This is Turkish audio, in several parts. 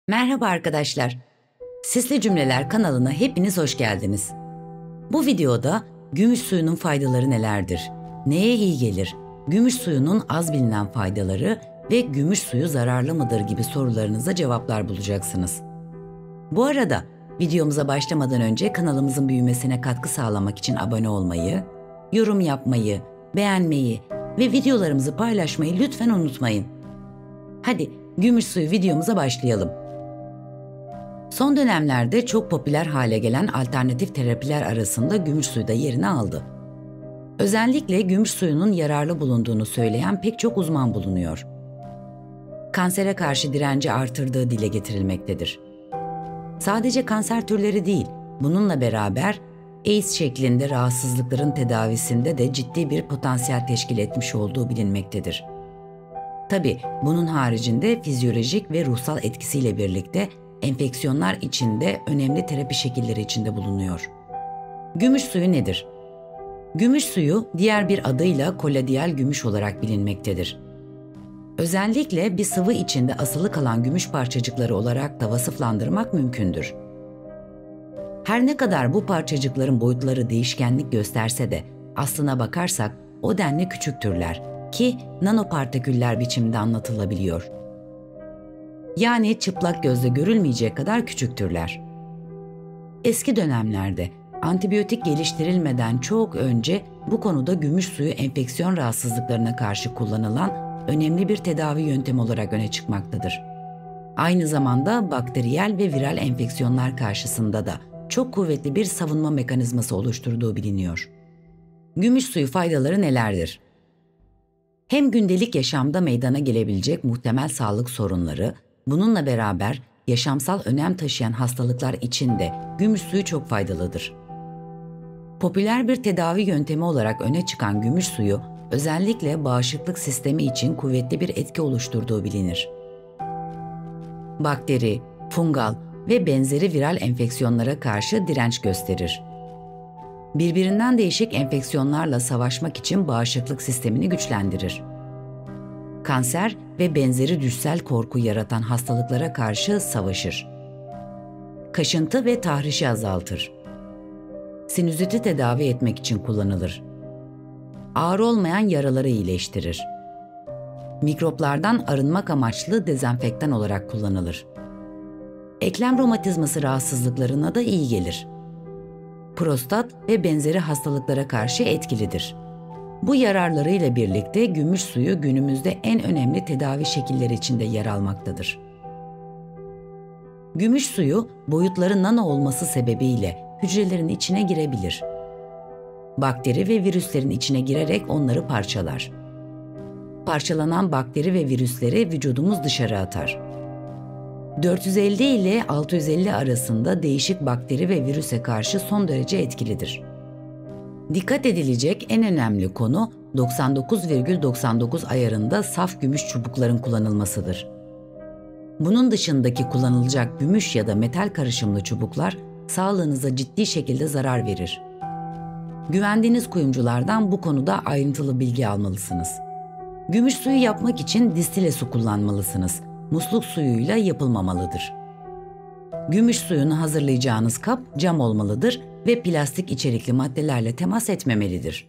Merhaba arkadaşlar. Sesli Cümleler kanalına hepiniz hoş geldiniz. Bu videoda gümüş suyunun faydaları nelerdir? Neye iyi gelir? Gümüş suyunun az bilinen faydaları ve gümüş suyu zararlı mıdır gibi sorularınıza cevaplar bulacaksınız. Bu arada videomuza başlamadan önce kanalımızın büyümesine katkı sağlamak için abone olmayı, yorum yapmayı, beğenmeyi ve videolarımızı paylaşmayı lütfen unutmayın. Hadi gümüş suyu videomuza başlayalım. Son dönemlerde çok popüler hale gelen alternatif terapiler arasında gümüş suyu da yerini aldı. Özellikle gümüş suyunun yararlı bulunduğunu söyleyen pek çok uzman bulunuyor. Kansere karşı direnci artırdığı dile getirilmektedir. Sadece kanser türleri değil, bununla beraber AIDS şeklinde rahatsızlıkların tedavisinde de ciddi bir potansiyel teşkil etmiş olduğu bilinmektedir. Tabii bunun haricinde fizyolojik ve ruhsal etkisiyle birlikte enfeksiyonlar içinde önemli terapi şekilleri içinde bulunuyor. Gümüş suyu nedir? Gümüş suyu diğer bir adıyla kolladyal gümüş olarak bilinmektedir. Özellikle bir sıvı içinde asılı kalan gümüş parçacıkları olarak da vasıflandırmak mümkündür. Her ne kadar bu parçacıkların boyutları değişkenlik gösterse de aslına bakarsak o denli küçük türler ki nanopartiküller biçiminde anlatılabiliyor. Yani çıplak gözle görülmeyecek kadar küçük türler. Eski dönemlerde antibiyotik geliştirilmeden çok önce bu konuda gümüş suyu enfeksiyon rahatsızlıklarına karşı kullanılan önemli bir tedavi yöntemi olarak öne çıkmaktadır. Aynı zamanda bakteriyel ve viral enfeksiyonlar karşısında da çok kuvvetli bir savunma mekanizması oluşturduğu biliniyor. Gümüş suyu faydaları nelerdir? Hem gündelik yaşamda meydana gelebilecek muhtemel sağlık sorunları, bununla beraber yaşamsal önem taşıyan hastalıklar için de gümüş suyu çok faydalıdır. Popüler bir tedavi yöntemi olarak öne çıkan gümüş suyu, özellikle bağışıklık sistemi için kuvvetli bir etki oluşturduğu bilinir. Bakteri, fungal ve benzeri viral enfeksiyonlara karşı direnç gösterir. Birbirinden değişik enfeksiyonlarla savaşmak için bağışıklık sistemini güçlendirir. Kanser ve benzeri düşsel korku yaratan hastalıklara karşı savaşır. Kaşıntı ve tahrişi azaltır. Sinüziti tedavi etmek için kullanılır. Ağrı olmayan yaraları iyileştirir. Mikroplardan arınmak amaçlı dezenfektan olarak kullanılır. Eklem romatizması rahatsızlıklarına da iyi gelir. Prostat ve benzeri hastalıklara karşı etkilidir. Bu yararlarıyla birlikte gümüş suyu günümüzde en önemli tedavi şekilleri içinde yer almaktadır. Gümüş suyu boyutları nano olması sebebiyle hücrelerin içine girebilir. Bakteri ve virüslerin içine girerek onları parçalar. Parçalanan bakteri ve virüsleri vücudumuz dışarı atar. 450 ile 650 arasında değişik bakteri ve virüse karşı son derece etkilidir. Dikkat edilecek en önemli konu 99,99 ayarında saf gümüş çubukların kullanılmasıdır. Bunun dışındaki kullanılacak gümüş ya da metal karışımlı çubuklar sağlığınıza ciddi şekilde zarar verir. Güvendiğiniz kuyumculardan bu konuda ayrıntılı bilgi almalısınız. Gümüş suyu yapmak için distile su kullanmalısınız. Musluk suyuyla yapılmamalıdır. Gümüş suyunu hazırlayacağınız kap cam olmalıdır ve plastik içerikli maddelerle temas etmemelidir.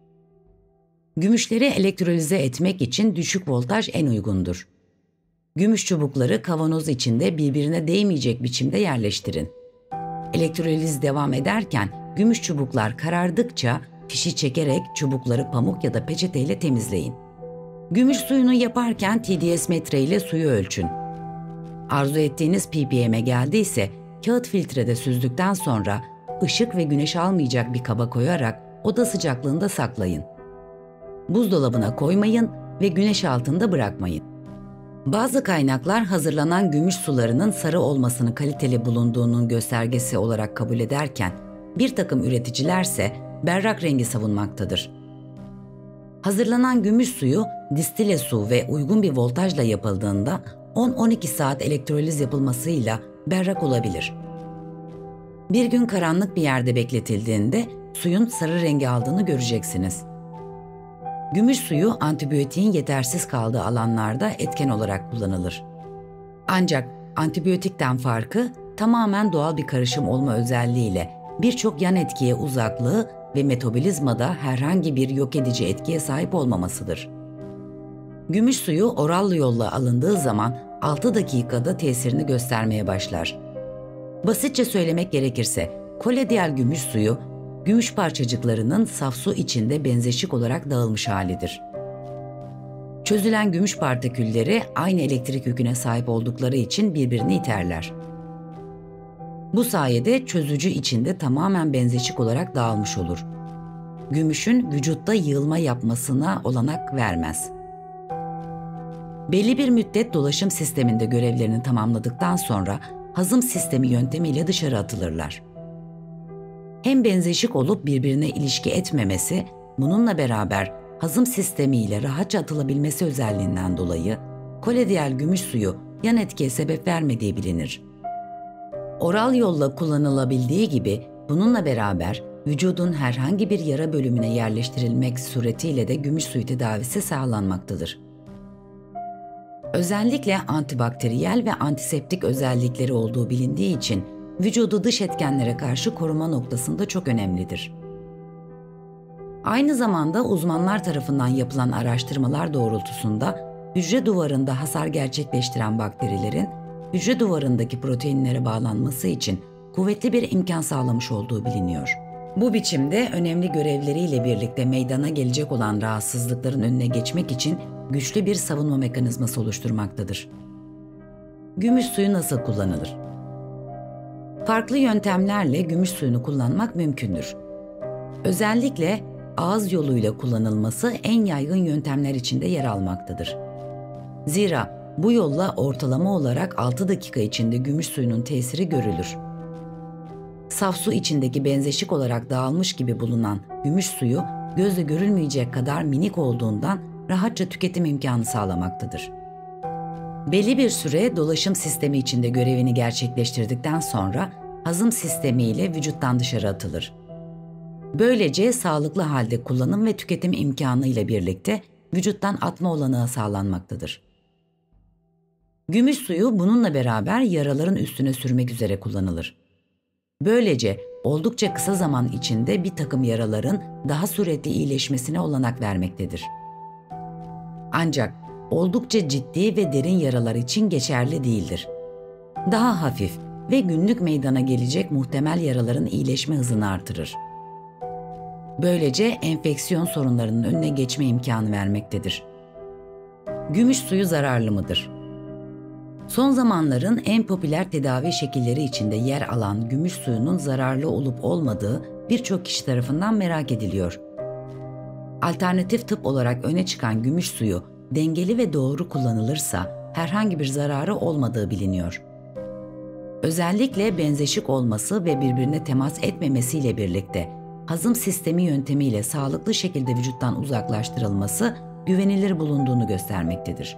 Gümüşleri elektrolize etmek için düşük voltaj en uygundur. Gümüş çubukları kavanoz içinde birbirine değmeyecek biçimde yerleştirin. Elektroliz devam ederken gümüş çubuklar karardıkça fişi çekerek çubukları pamuk ya da peçeteyle temizleyin. Gümüş suyunu yaparken TDS metre ile suyu ölçün. Arzu ettiğiniz ppm'e geldiyse kağıt filtrede süzdükten sonra ışık ve güneş almayacak bir kaba koyarak oda sıcaklığında saklayın. Buzdolabına koymayın ve güneş altında bırakmayın. Bazı kaynaklar hazırlanan gümüş sularının sarı olmasını kaliteli bulunduğunun göstergesi olarak kabul ederken bir takım üreticilerse berrak rengi savunmaktadır. Hazırlanan gümüş suyu distile su ve uygun bir voltajla yapıldığında 10-12 saat elektroliz yapılmasıyla berrak olabilir. Bir gün karanlık bir yerde bekletildiğinde suyun sarı rengi aldığını göreceksiniz. Gümüş suyu antibiyotiğin yetersiz kaldığı alanlarda etken olarak kullanılır. Ancak antibiyotikten farkı tamamen doğal bir karışım olma özelliğiyle birçok yan etkiye uzaklığı ve metabolizmada herhangi bir yok edici etkiye sahip olmamasıdır. Gümüş suyu oral yolla alındığı zaman 6 dakikada tesirini göstermeye başlar. Basitçe söylemek gerekirse, koledial gümüş suyu, gümüş parçacıklarının saf su içinde benzeşik olarak dağılmış halidir. Çözülen gümüş partikülleri aynı elektrik yüküne sahip oldukları için birbirini iterler. Bu sayede çözücü içinde tamamen benzeşik olarak dağılmış olur. Gümüşün vücutta yığılma yapmasına olanak vermez. Belli bir müddet dolaşım sisteminde görevlerini tamamladıktan sonra hazım sistemi yöntemiyle dışarı atılırlar. Hem benzeşik olup birbirine ilişki etmemesi, bununla beraber hazım sistemiyle rahatça atılabilmesi özelliğinden dolayı koledial gümüş suyu yan etkiye sebep vermediği bilinir. Oral yolla kullanılabildiği gibi bununla beraber vücudun herhangi bir yara bölümüne yerleştirilmek suretiyle de gümüş suyu tedavisi sağlanmaktadır. Özellikle antibakteriyel ve antiseptik özellikleri olduğu bilindiği için vücudu dış etkenlere karşı koruma noktasında çok önemlidir. Aynı zamanda uzmanlar tarafından yapılan araştırmalar doğrultusunda hücre duvarında hasar gerçekleştiren bakterilerin hücre duvarındaki proteinlere bağlanması için kuvvetli bir imkan sağlamış olduğu biliniyor. Bu biçimde önemli görevleriyle birlikte meydana gelecek olan rahatsızlıkların önüne geçmek için güçlü bir savunma mekanizması oluşturmaktadır. Gümüş suyu nasıl kullanılır? Farklı yöntemlerle gümüş suyunu kullanmak mümkündür. Özellikle ağız yoluyla kullanılması en yaygın yöntemler içinde yer almaktadır. Zira bu yolla ortalama olarak 6 dakika içinde gümüş suyunun tesiri görülür. Saf su içindeki benzeşik olarak dağılmış gibi bulunan gümüş suyu gözle görülmeyecek kadar minik olduğundan rahatça tüketim imkanı sağlamaktadır. Belli bir süre dolaşım sistemi içinde görevini gerçekleştirdikten sonra hazım sistemiyle vücuttan dışarı atılır. Böylece sağlıklı halde kullanım ve tüketim imkanı ile birlikte vücuttan atma olanağı sağlanmaktadır. Gümüş suyu bununla beraber yaraların üstüne sürmek üzere kullanılır. Böylece oldukça kısa zaman içinde bir takım yaraların daha süratli iyileşmesine olanak vermektedir. Ancak oldukça ciddi ve derin yaralar için geçerli değildir. Daha hafif ve günlük meydana gelecek muhtemel yaraların iyileşme hızını artırır. Böylece enfeksiyon sorunlarının önüne geçme imkanı vermektedir. Gümüş suyu zararlı mıdır? Son zamanların en popüler tedavi şekilleri içinde yer alan gümüş suyunun zararlı olup olmadığı birçok kişi tarafından merak ediliyor. Alternatif tıp olarak öne çıkan gümüş suyu dengeli ve doğru kullanılırsa herhangi bir zararı olmadığı biliniyor. Özellikle benzeşik olması ve birbirine temas etmemesiyle birlikte hazım sistemi yöntemiyle sağlıklı şekilde vücuttan uzaklaştırılması güvenilir bulunduğunu göstermektedir.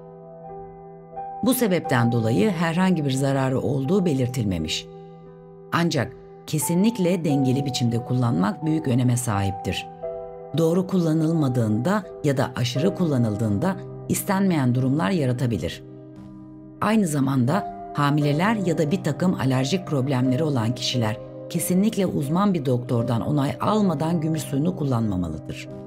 Bu sebepten dolayı herhangi bir zararı olduğu belirtilmemiş. Ancak kesinlikle dengeli biçimde kullanmak büyük öneme sahiptir. Doğru kullanılmadığında ya da aşırı kullanıldığında istenmeyen durumlar yaratabilir. Aynı zamanda hamileler ya da bir takım alerjik problemleri olan kişiler kesinlikle uzman bir doktordan onay almadan gümüş suyunu kullanmamalıdır.